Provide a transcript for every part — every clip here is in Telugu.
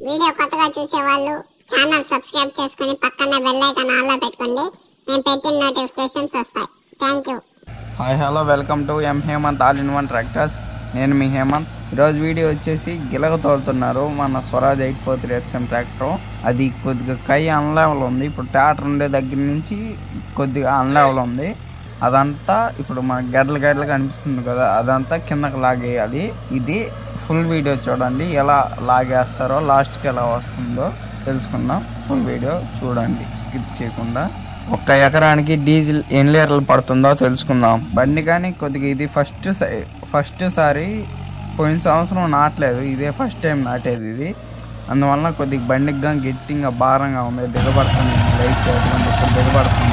వీడియో కొత్తగా చూసే వాళ్ళు ఛానల్ సబ్స్క్రైబ్ చేసుకుని పక్కన బెల్ ఐకాన్ ఆన్ లో పెట్టుకోండి. నేను పెట్టిన నోటిఫికేషన్స్ వస్తాయి. Thank you. Hi hello welcome to M Hemant all in one tractors. నేను మీ హేమంత్. ఈరోజు వీడియో వచ్చేసి గిలగ తోలుతున్నారు మన స్వరాజ్ 843 XM ట్రాక్టర్. అది కొద్దిగా కై అన్లెవెల్ ఉంది. ఇప్పుడు ట్రాక్టర్ ఉండే దగ్గర నుంచి కొద్దిగా అన్లెవెల్ ఉంది. అదంతా ఇప్పుడు మన గడ్డలు కనిపిస్తుంది కదా, అదంతా కిందకి లాగేయాలి. ఇది ఫుల్ వీడియో చూడండి, ఎలా లాగేస్తారో లాస్ట్కి ఎలా వస్తుందో తెలుసుకుందాం. ఫుల్ వీడియో చూడండి స్కిప్ చేయకుండా. 1 ఎకరానికి డీజిల్ ఎన్ని లీటర్లు పడుతుందో తెలుసుకుందాం. బండి కానీ కొద్దిగా ఇది ఫస్ట్ సారి పోయిన సంవత్సరం నాటలేదు, ఇదే ఫస్ట్ టైం నాటేది ఇది. అందువల్ల కొద్దిగా బండికి కానీ గట్టిగా భారంగా ఉంది, దిగబడుతుంది. లైట్ దిగబడుతుంది.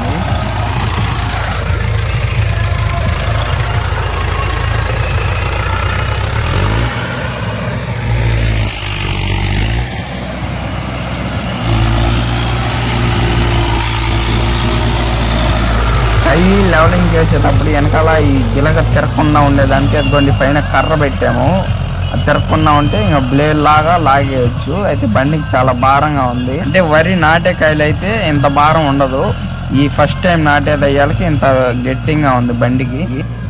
అవి లెవలింగ్ చేసేటప్పుడు వెనకాల ఈ గిలక తిరగకుండా ఉండేదానికి అదిగోండి పైన కర్ర పెట్టాము. అది తిరగకుండా ఉంటే ఇంకా బ్లేడ్ లాగా లాగేయచ్చు. అయితే బండికి చాలా భారంగా ఉంది. అంటే వరి నాటే కాయలు అయితే ఇంత భారం ఉండదు, ఈ ఫస్ట్ టైం నాటేది అయ్యాలకి ఇంత గట్టిగా ఉంది బండికి.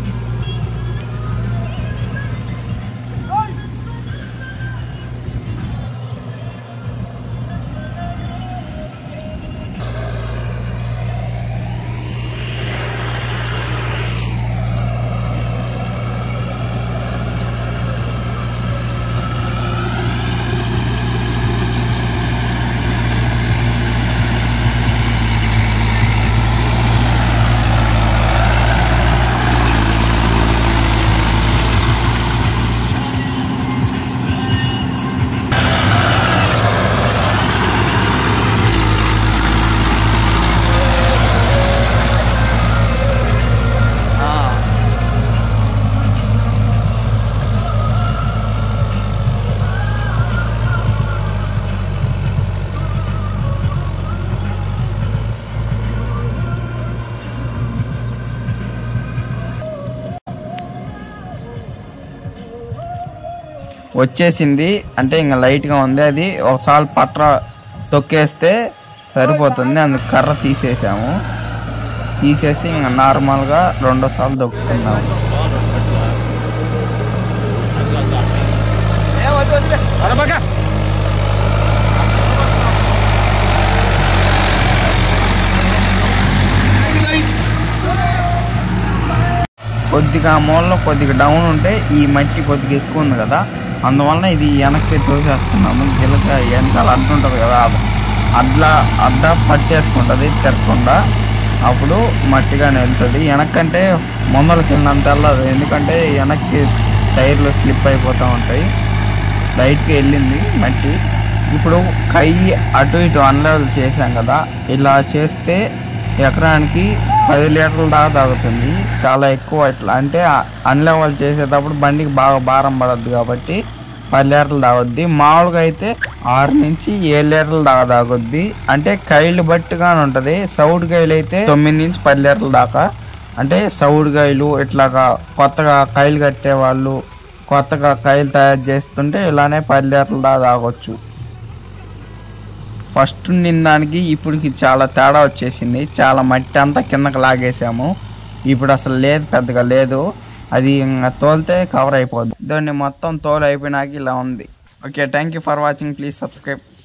వచ్చేసింది అంటే ఇంకా లైట్గా ఉంది. అది ఒకసారి పట్ర తొక్కేస్తే సరిపోతుంది. అందుకు కర్ర తీసేసాము. తీసేసి ఇంకా నార్మల్గా 2 సార్లు తొక్కుతున్నాము. కొద్దిగా మూలలో కొద్దిగా డౌన్ ఉంటే ఈ మట్టి కొద్దిగా ఎక్కువ ఉంది కదా, అందువలన ఇది వెనక్కి తోసేస్తున్నాము. గిలక వెనకాల అడ్డు ఉంటుంది కదా, అడ్డ పట్టేసుకుంటుంది తిరగకుండా. అప్పుడు మట్టిగానే వెళ్తుంది. వెనక్కంటే ముందలకి వెళ్ళినంత వెళ్ళదు, ఎందుకంటే వెనక్కి టైర్లు స్లిప్ అయిపోతూ ఉంటాయి. లైట్కి వెళ్ళింది మట్టి. ఇప్పుడు కై అటు ఇటు అన్లెవెల్ చేసాం కదా, ఇలా చేస్తే ఎకరానికి 10 లీటర్ల దాకా తాగుతుంది. చాలా ఎక్కువ. ఇట్లా అంటే అన్లెవెల్ చేసేటప్పుడు బండికి బాగా భారం పడద్దు కాబట్టి 10 లీటర్లు తాగొద్ది. మామూలుగా అయితే 6 నుంచి 7 లీటర్ల దాకా తాగొద్ది. అంటే కైలు బట్టిగానే ఉంటుంది. సౌడ్ కాయలు అయితే 9 నుంచి 10 లీటర్ల దాకా. అంటే సౌడ్ కాయలు ఇట్లాగా కొత్తగా కైలు కట్టేవాళ్ళు కొత్తగా కైలు తయారు చేస్తుంటే ఇలానే 10 లీటర్ల దాకా తాగొచ్చు. ఫస్ట్ దానికి ఇప్పటికి చాలా తేడా వచ్చేసింది. చాలా మట్టి అంతా కిందకి లాగేసాము. ఇప్పుడు అసలు లేదు, పెద్దగా లేదు. అది ఇంకా తోలితే కవర్ అయిపోద్ది. దాన్ని మొత్తం తోలు అయిపోయినాక ఇలా ఉంది. Okay, thank you for watching. Please subscribe.